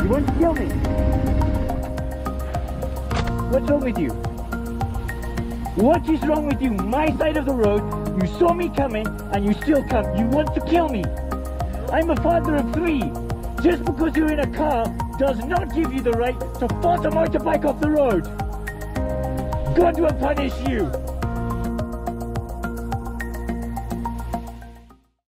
You want to kill me? What's wrong with you? What is wrong with you? My side of the road, you saw me coming and you still come. You want to kill me. I'm a father of 3. Just because you're in a car does not give you the right to force a motorbike off the road. God will punish you.